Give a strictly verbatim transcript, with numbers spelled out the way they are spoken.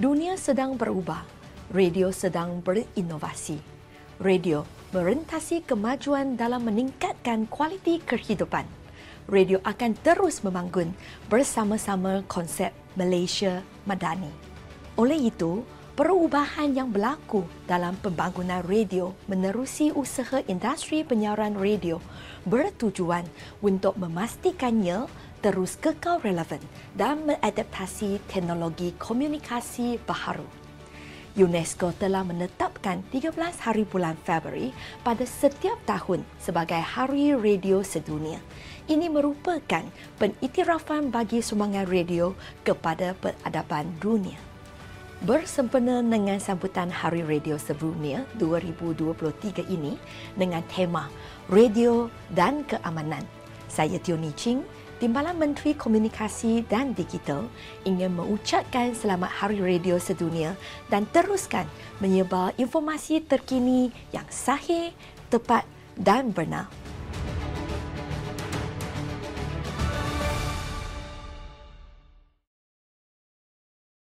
Dunia sedang berubah. Radio sedang berinovasi. Radio merentasi kemajuan dalam meningkatkan kualiti kehidupan. Radio akan terus membangun bersama-sama konsep Malaysia Madani. Oleh itu, perubahan yang berlaku dalam pembangunan radio menerusi usaha industri penyiaran radio bertujuan untuk memastikannya terus kekal relevan dan mengadaptasi teknologi komunikasi baharu. UNESCO telah menetapkan tiga belas hari bulan Februari pada setiap tahun sebagai Hari Radio Sedunia. Ini merupakan pengiktirafan bagi sumbangan radio kepada peradaban dunia. Bersempena dengan sambutan Hari Radio Sedunia dua ribu dua puluh tiga ini dengan tema Radio dan Keamanan, saya Tioni Ching, Timbalan Menteri Komunikasi dan Digital, ingin mengucapkan selamat Hari Radio Sedunia dan teruskan menyebar informasi terkini yang sahih, tepat dan benar.